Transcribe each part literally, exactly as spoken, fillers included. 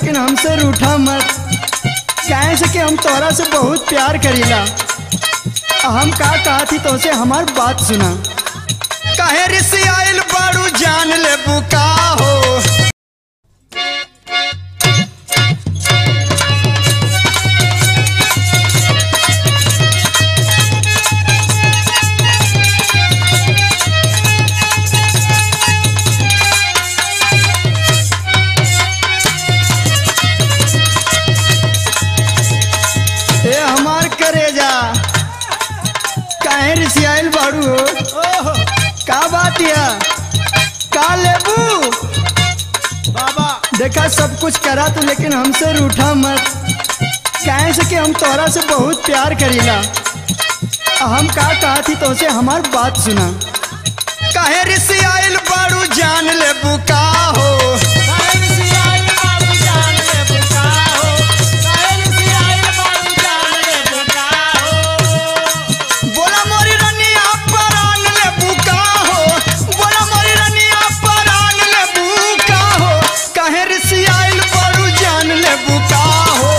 लेकिन हमसे रूठा मत, काहे से कि हम तोहरा से बहुत प्यार करीला। हम का कहा थी तो से हमार बात सुना। काहे रिसी आइल बारू जान ले बुका हो। ए हमार करेजा काहे रिसी आइल बारू हो। का बात है का लेबू बाबा देखा सब कुछ करा तू लेकिन हमसे रूठा मत, काहे से कि हम तोहरा से बहुत प्यार करीला। हम का कहा थी तो से हमार बात सुना। काहे रिसी आइल बारू जान ले बुका हो। बोला मोरी रनिया परान ले बुका हो। बोला मोरी रनिया परान ले बुका हो। काहे रिसी आइल बारू जान ले बुका हो।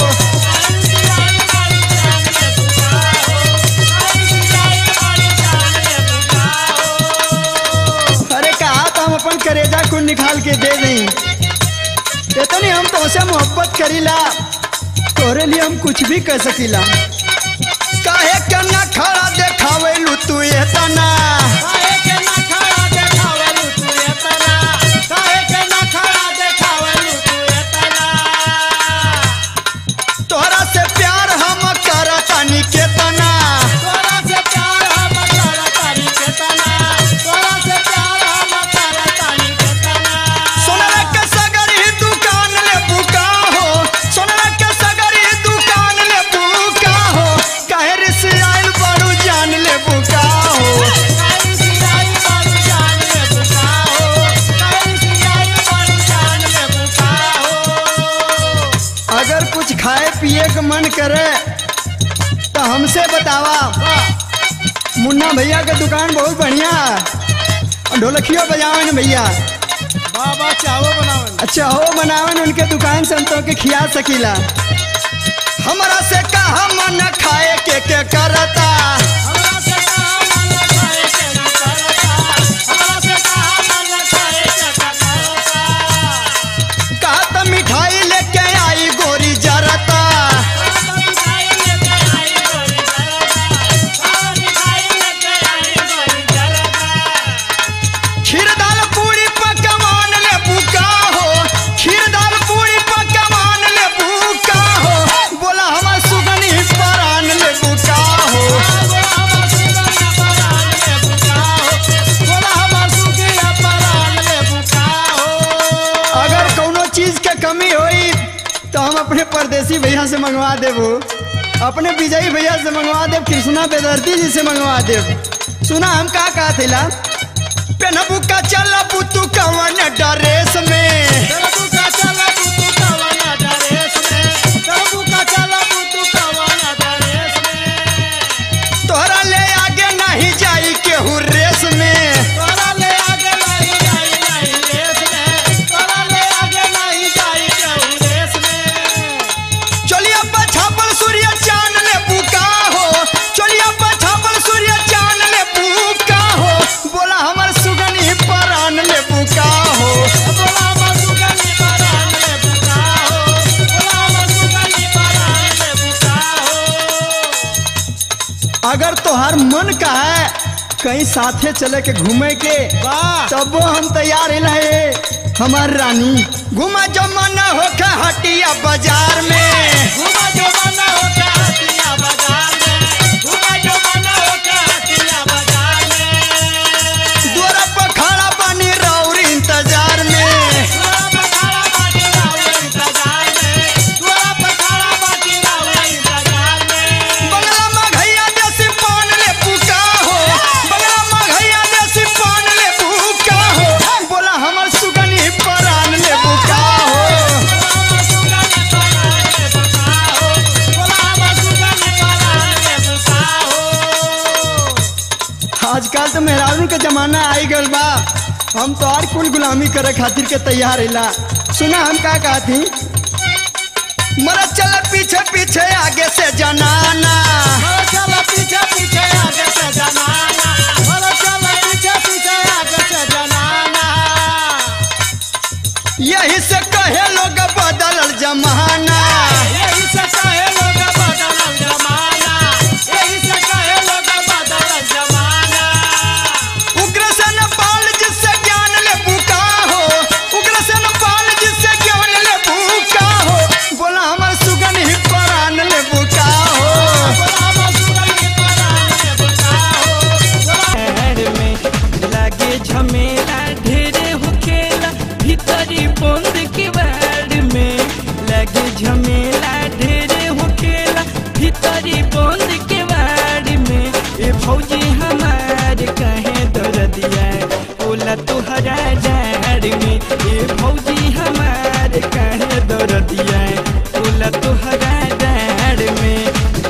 अरे कहा तो हम अपन करेजा को निकाल के दे दें, इतनी हम तुमसे मोहब्बत करीला, तोरे लिए हम कुछ भी कर सकीला। काहे के ना खड़ा देखावेलू तू एतना। तोहरा से प्यार हम करतानी केतना। सोनरा के सगरी दुकान ले बुका हो। सोनरा के सगरी दुकान ले बुका हो। काहे रिसी आइल बारू जान ले बुका हो। अगर कुछ खाए पिए का मन करे तो हमसे बतावा। मुन्ना भैया का दुकान बहुत बढ़िया है, ढोलकियों बजावन भैया। बाबा चावो बनावन। अच्छा हो बनावन, उनके दुकान से हम तो के खिया सकीला। हमरा से कहा मन खाए के के करता। कहा त मिठाई लेके आई गोरी जरता। खीर दाल पूरी पकवान ले बुका हो। खीर दाल पूरी पकवान ले बुका हो। बोला हमार सुगनी परान ले बुका हो। बोला हमार सुगनी परान ले बुका हो। अगर कोनो चीज के कमी होई तो हम अपने परदेसी भैया से मंगवा देबो, अपने विजयी भैया से मंगवा देब, कृष्णा बेदर्दी जी से मंगवा देब। सुना हम का कहा थिला। पेनबू का चलबू तू कवन ड्रेस में। तोहरा ले आगे नहीं जाई केहू रेस में। चलिया पछापल सूर्य चांद ले बुका हो। चलिया पछापल सूर्य चांद ले बुका हो। बोला हमार सुगनी परान ले बुका हो। अगर तोहार मन का है कहीं साथे चले के घूमे के तब वो हम तैयार है हमार रानी। घुमा जो मन होके हटिया बाजार में। द्वारा पर खड़ा बनी रौर इंतजार में। बंगला मघैया देसी पान ले बुका हो। बंगला मघैया देसी पान ले बुका हो। बोला हमर सुगनी परान ले बुका हो। आजकल तो मेहरारू के जमाना आई गल बा, हम तो और कुल गुलामी करे खातिर के तैयार हिला। सुना हम का कहा थी। मरा चल पीछे पीछे आगे से जनाना, मरा चल पीछे पीछे आगे से जनाना, मरा चल पीछे पीछे आगे से जनाना। यही से कहे लोग बदलल जमाना, यही से कहे लोग बदलल जमाना, यही से कहे लोग बदलल जमाना। उग्रसेन पाल जिससे ज्ञान ले बुका हो, उग्रसेन पाल जिससे ज्ञान ले बुका हो, बोला हमर सुगन ही परान ले बुका हो। लागे झमेला ढेरे होखेला भीतरी बंद के बाड़ में, लागे झमेला ढेरे होखेला भीतरी बंद के बाड़ में। ए भौजी हमार कहे दर्दिया ओला तुहरा डाड़ में, ए भौजी हमार कहे दर्दिया ओला तुहरा डाड़ में।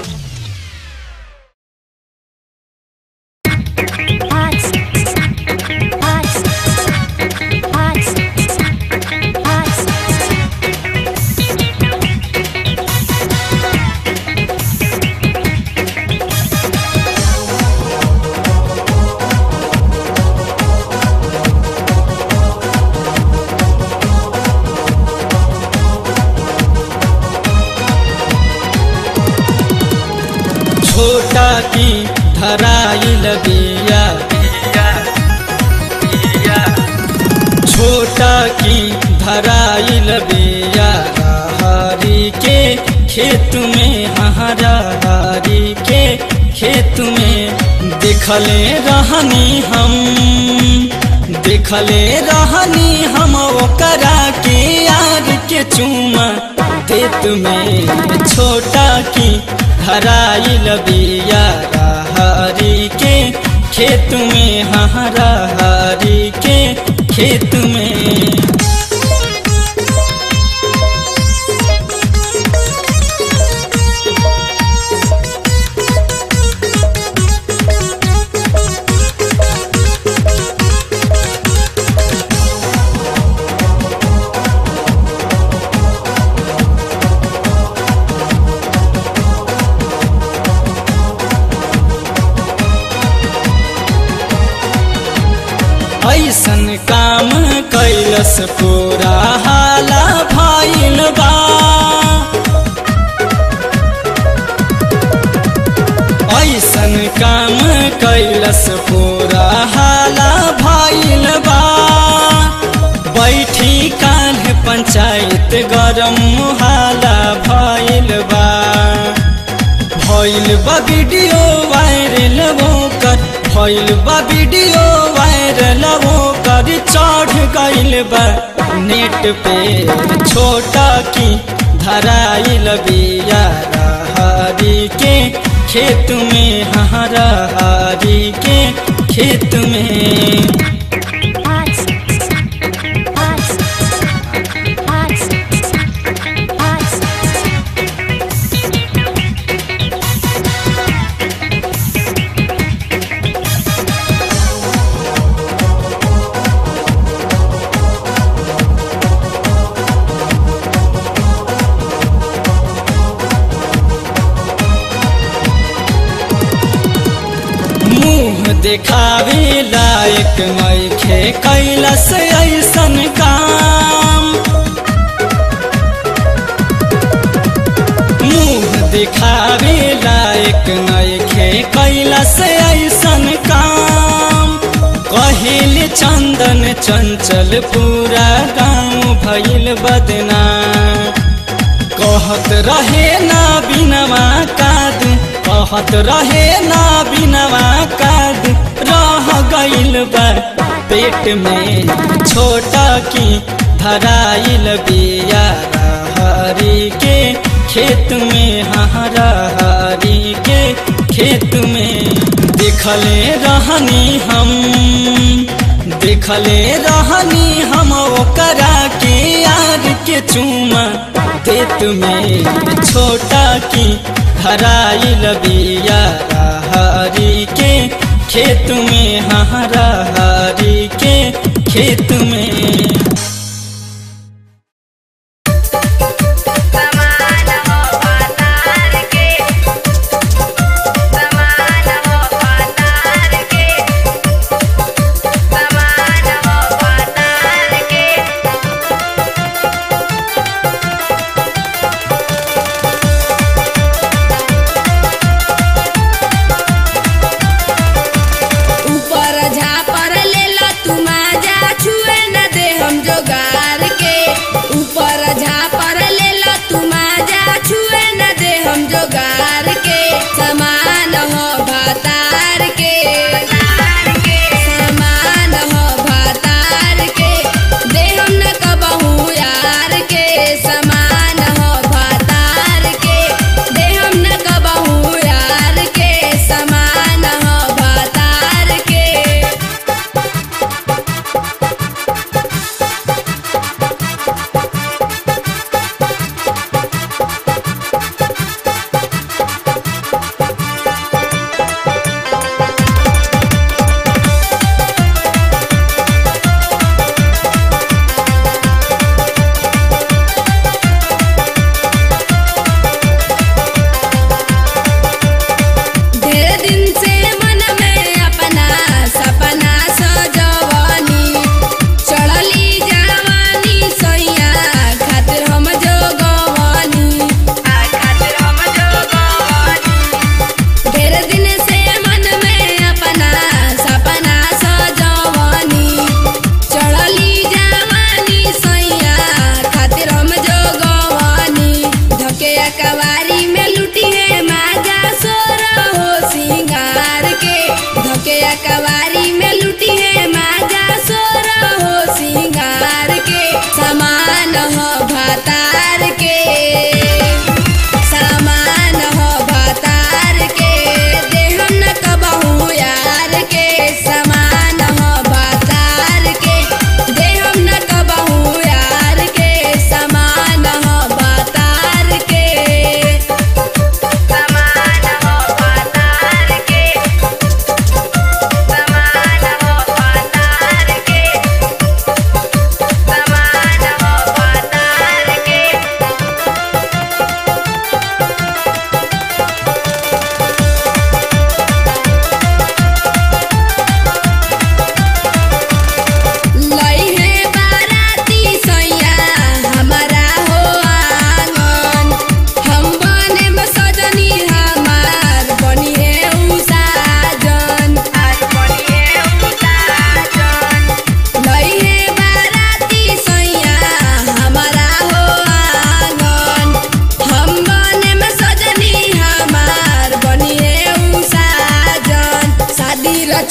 छोटा की धराइल बिया, छोटा की धराइल बिया हरी के खेत में, हरी के खेत में। देखले रहनी हम, देखले रहनी हम ओकरा के यार के चूमा देत में। छोटा की धराइल बिया हरी के खेत में, हरी के खेत में। ऐसन काम कैलस पूरा हाला भइल बा, ऐसन काम कैलस पूरा हाला भइल बा। बैठी काल्ह पंचायत गरम हाला भइल बा, भइल बा वीडियो वायरल ओकर, भइल बा वीडियो वायरल ओकर, चढ़ गइल बा नेट पे। छोटा की धराइल बिया हरी के खेत में, हरी के खेत में। देखावे लायक नइखे कैलस ऐसन काम, मुँह दिखावे लायक नइखे कैलस ऐसन काम। कहिल चंदन चंचल पूरा गाँव भइल बदनाम, कहत रहे ना बिनवा काद, कहत रहे ना बिनवा काद, रह गइल बा पेट में। छोटा की धराइल बिया हरी के खेत में, हरी के खेत में। देखले रहनी हम, देखले रहनी हम ओकरा के यार के चूमा देत में। छोटा की धराइल बिया हरी के खेत में, हरी के खेत में। कमान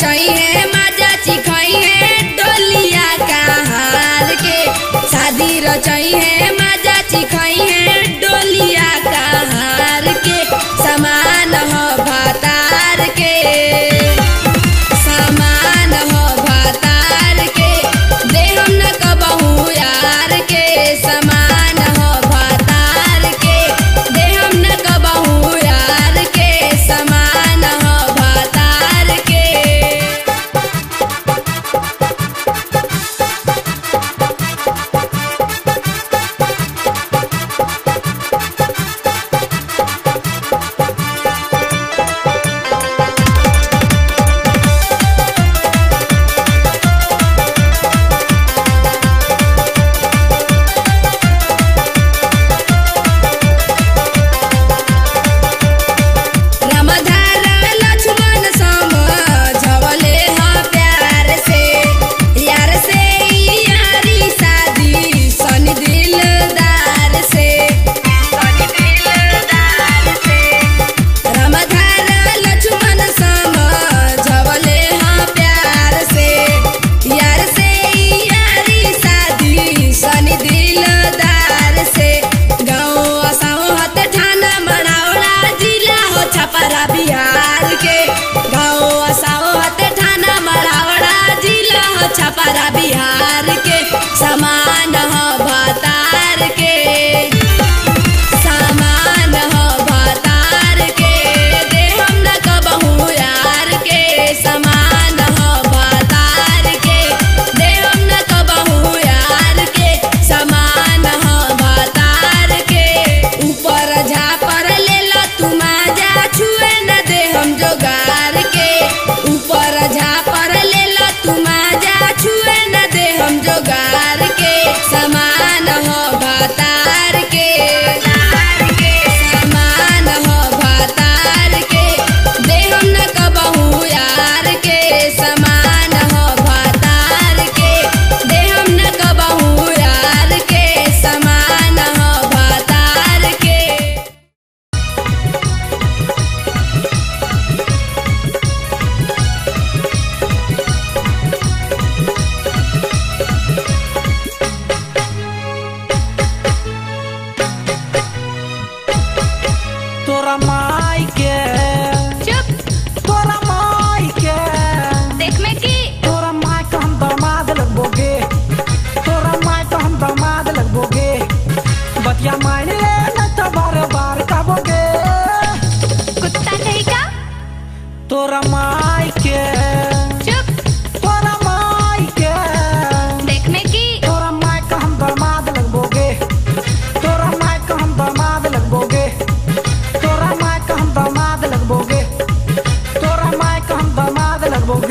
रचई है माजा चिखई है डोलिया का हार के शादी रचई है माजा चिखई है डोलिया का हार के समान हो भातार के समान हो भातार के दे हम न कबहू यार के समान हो भातार के दे हम न कबहू यार के समान हो भातार के छपरा बिहार के समान हो भातार के समान हो भातार के दे हम न कबहू यार के समान हो भातार के दे हम न कबहू यार के समान हो भातार के ऊपर झापर ले लो तुम जा छुए न दे हम जोगार के ऊपर झापर ले लो तुम जा छुए न दे हम जोगार के समान हो भातार के समान हो भातार के दे हम न कबहू यार के समान हो भातार के दे हम न कबहू यार के समान हो भातार के तोरा माई के चुप तोरा माई के देख में की तोरा माई का हम दामाद लगबोगे तोरा माई का हम दामाद लगबोगे बतिया मान ले न तो बार बार कहबोगे कुत्ता कहीं का तोरा माई के चुप तोरा माई के देख में की तोरा माई का हम दामाद लगबोगे तोरा माई का हम दामाद लगबोगे तोरा माई का हम दामाद लगबोगे तोरा माई का हम दामाद लगबोगे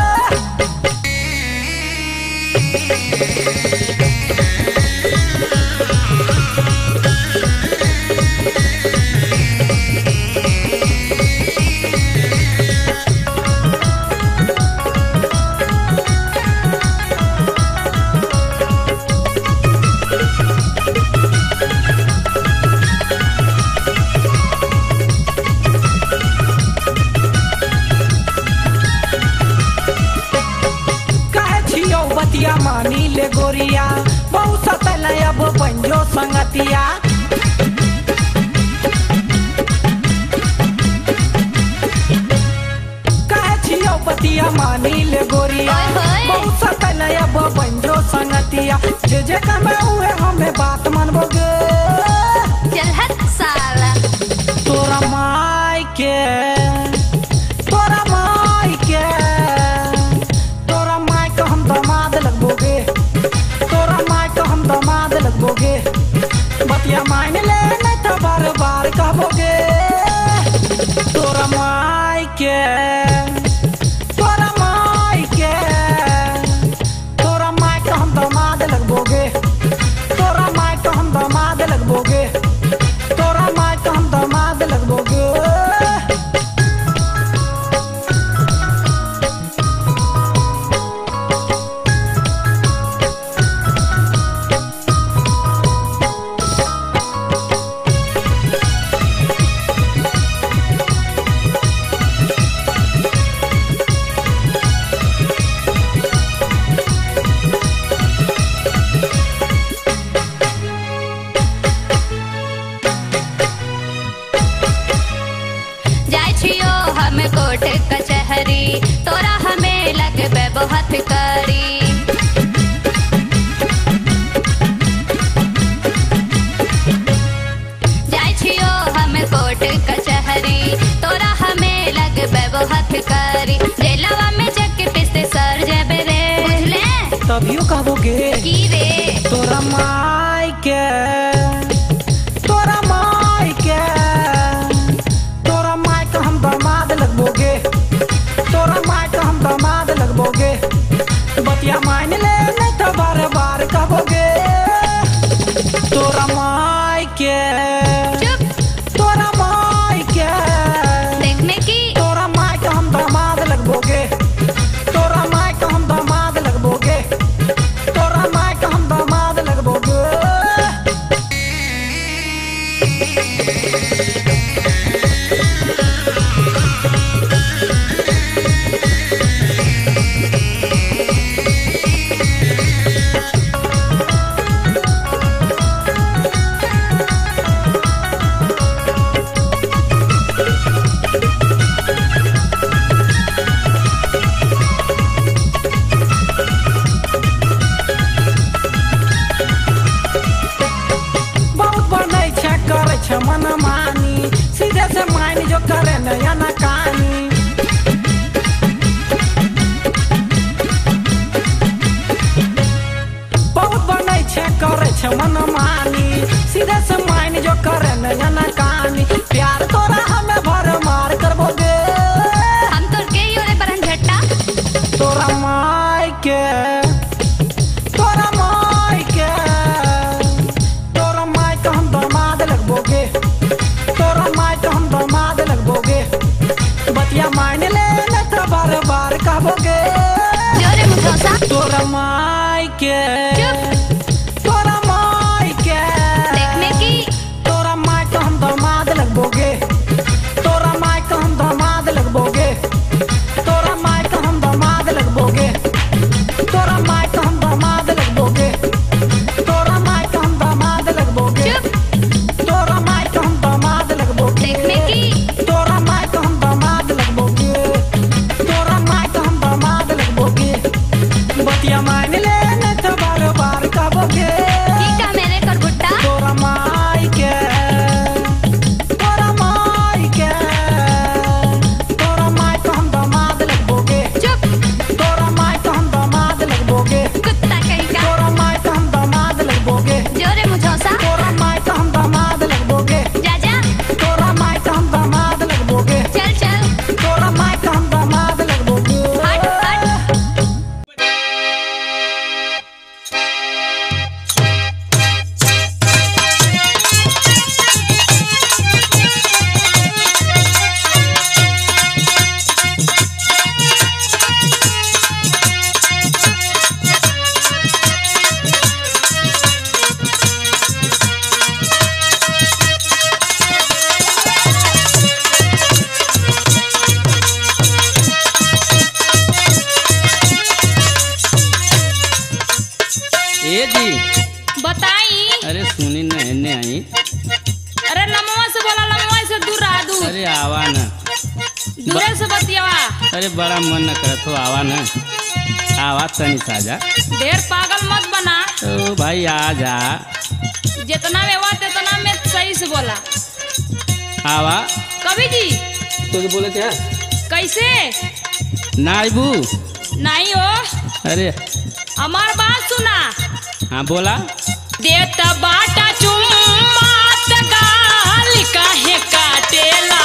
बतिया मानी ले गोरिया बहुत सतल अब पंजो संगतिया कहे छियो बतिया मानी ले गोरिया ओए होए। बहुत सतल अब पंजो संगतिया जे जे कमे हुए हमें बात मानबोगे चल हट साला तोरा माई के तोरा माई के तोरा माई का हम दामाद लगबोगे तोरा माई का हम दामाद लगबोगे बतिया मान ले नहीं तो बार बार कहबोगे तोरा माई के तोरा माई के तोरा माई का हम दामाद लगबोगे तोरा माई कचहरी तोरा हमें लगबे बहुत करी जाय छियो हम कोर्ट कचहरी तोरा हमें लगबे बहुत करी जेलवा में चक्की पिसते सर जेबे रे बुझले तभियो कहबोगे की रे तोरा माई के तोरा माई के तोरा माई का हम दामाद लगबोगे तोरा माई का हम दामाद लगबोगे बतिया मान ले नहीं तो बार बार कहबोगे तोरा माई के चुप तोरा माई के देखने की तोरा माई का हम दामाद लगबोगे तोरा माई का हम दामाद लगबोगे तोरा माई का हम दामाद लगबोगे बहुत बनै छै करे छै मन मानी सीधे से मानी जो करे नया ना कहानी बहुत बनै छै करे छै मन मानी सीधे से मानी जो करे नया ना कहानी प्यार तोरा हमें भर मार करबोगे हम तो के ही ओरे परन झट्टा तोरा माई के तोरा माई के तोरा माई का हम दामाद लगबोगे तोरा माई का हम दामाद लगबोगे बतिया मान ले नहीं तो बार बार कहबोगे जोरे मुखौसा तोरा माई के चुप तोरा माई के देखने की तोरा माई का हम दामाद लगबोगे तोरा माई का हम दामाद लगबोगे तोरा माई का हम दामाद लगबोगे तोरा माई का हम दामाद लगबोगे तोरा माई का हम दामाद लगबोगे चुप तोरा माई का हम दामाद लगबोगे देखने की तोरा माई का हम दामाद लगबोगे तोरा माई का हम दामाद लगबोगे बतिया मान ले नहीं तो बार बार कहबोगे की का मेरे कर बुट्टा तोरा माई के तोरा माई के तोरा माई का हम दामाद लगबोगे चुप तोरा माई का हम दामाद लगबोगे कुत्ता कहीं का तोरा माई का हम दामाद लगबोगे जोरे मुखौसा तोरा माई का हम दामाद लगबोगे जा जा तोरा माई का हम दामाद लगबोगे चल चल तोरा माई का हम दामाद लगबोगे हट हट ए जी बताई अरे सुनी न हेने आई अरे लमवा से बोला लमवा से दूर रहा दू अरे आवा न दूरे से बतियावा अरे बड़ा मन न करत हो आवा न आवा तनी साजा ढेर पागल मत बना तो भाई आ जा जितना में हुआ तितना में सही से बोला आवा कभी जी तो बोले क्या कैसे ना आइबू नहीं हो अरे हमार बात सुना हाँ बोला देत बाटा चुम्मात गाल काहे काटेला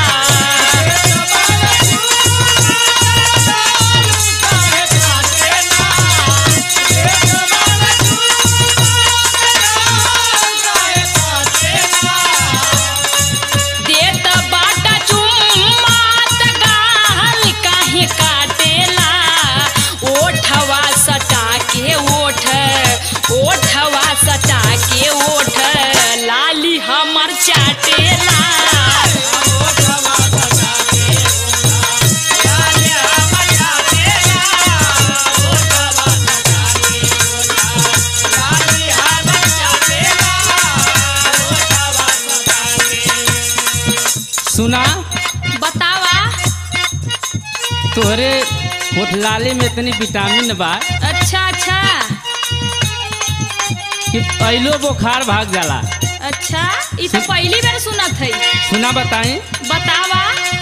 देत बाटा चुम्मात गाल काहे काटेला ओठवा सटा के ओठ ओठवा सटा के ओठ लाली हमर चाटेला सुना बतावा तो तोहरे होठलाली में इतनी विटामिन बा अच्छा अच्छा कि पहलो बुखार भाग जाला। अच्छा ई तो पहली बार सुनत है। सुना बताई। बतावा।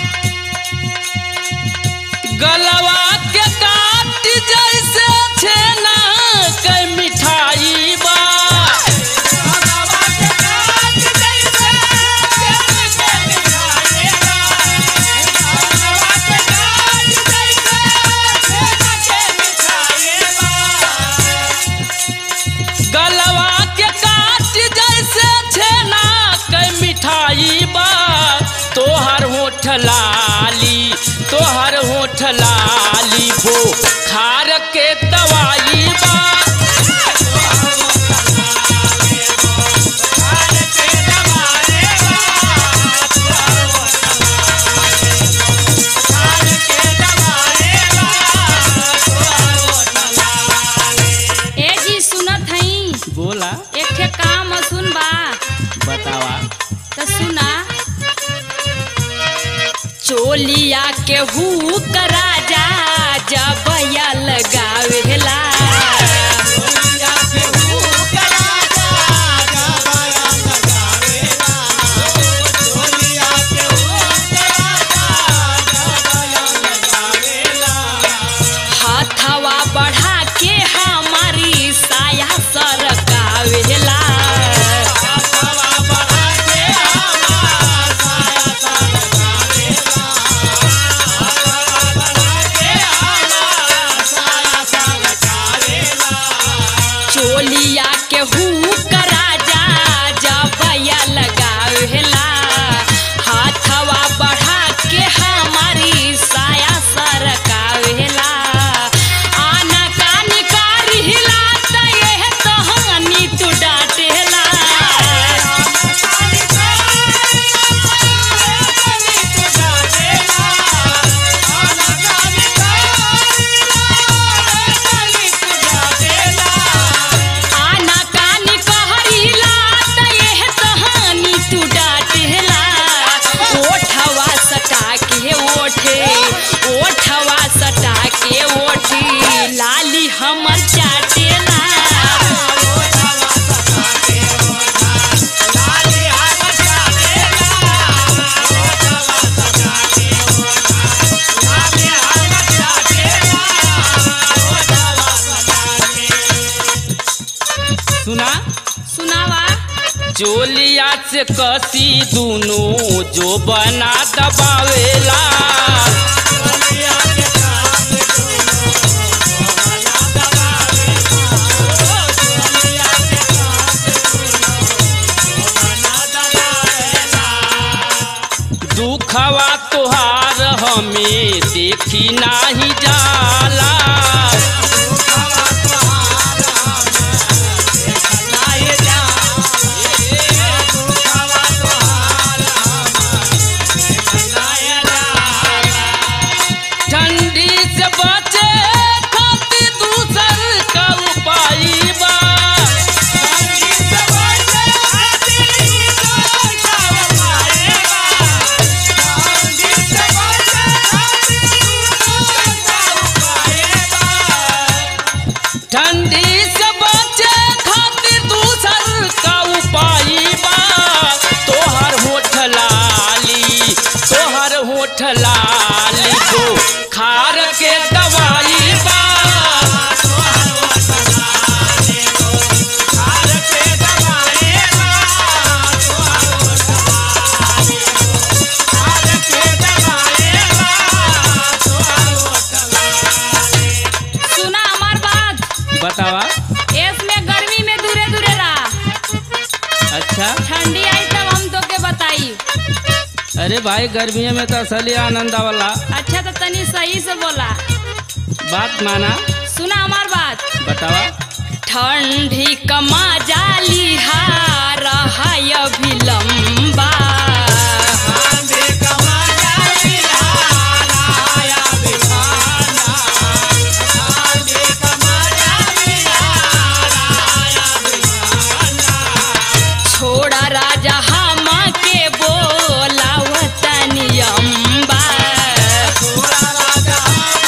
गलवा के काट जैसे छेना के मिठाई बा। गलवा के काट जैसे छेना के मिठाई बा। तोहर होठ लाली तोहर होठ लाली भो खार के दवाई बा। ए जी सुनत हई। बोला। एक ठे काम सुन बा। बतावा। तो सुना। चोलिया के हुक राजा जबया लगावेला। हाथवा बढ़ा के हमारी साया सरकावेला। चोलिया के हुक राजा जबया लगावेला। हाथवा बढ़ा के हमारी साया सरकावेला। आना कानी कारी हिलाता ये तहनी तू डांटेला। आना कानी कहरी लाता ये तहनी तू डांटेला। ओठवा सटा के ओठे ओठवा सटा के ओठी लाली हमर चाटेला। सुना। सुनावा। चोलिया से कसी दूनो जो बना दबावेला। दुखवा तोहार हमें देखी नाही जाला। ठंडी से बचे खातिर दूसर का उपाय बा। ठंडी से बचे खातिर दूसर का उपाय बा। तोहर होठ लाली तोहर होठ लाली को खार के दवाई बा। सुना हमार बात। बतावा। इसमें गर्मी में दूरे दूरे रहा। अच्छा। ठंडी आई तब हम तो के बताई। अरे भाई गर्मियों में तो असली आनंद आवला। अच्छा तो तनी सही से बोला। बात माना। सुना हमार बात। बतावा। ठंडी कमा जाली हार है भी लंबा। छोड़ा राजा हम के बोला वतनी अम्बा। छोड़ा राजा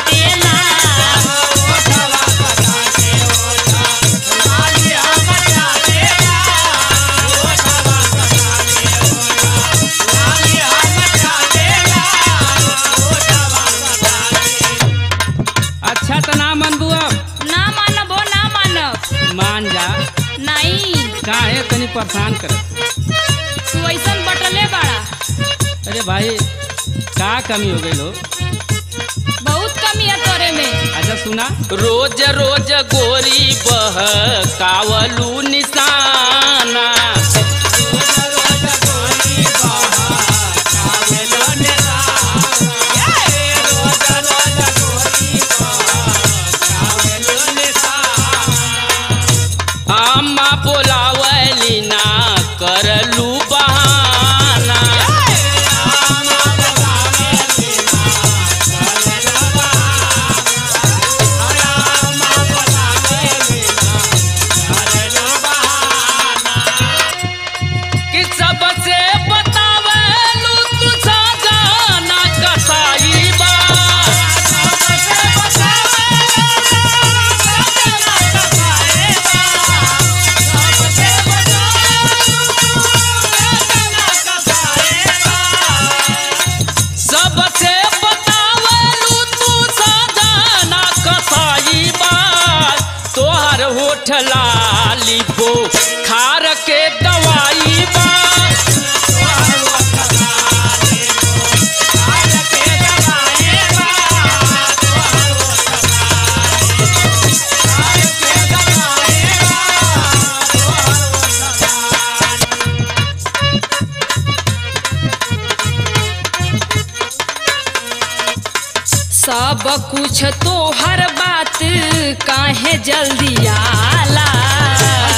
चाटेला अच्छा तो ना मन बुआ ना मानब हो ना मानब मान जा नहीं काहे तनी परेशान करत तू ऐसन बटले बाड़ा अरे भाई का कमी हो गई लो बहुत कमी है तोरे में। अच्छा सुना रोज रोज गोरी बह कावलू निशाना अम्मा बोलावली ना करलू बहाना कि सबसे बतावलू तू सजाना कसाई बा सबसे बतावलू तू सजाना कसाई बात तोहर होठ लाली बो खार के दवाई बात सब कुछ तो हर बात काहे जल्दी आला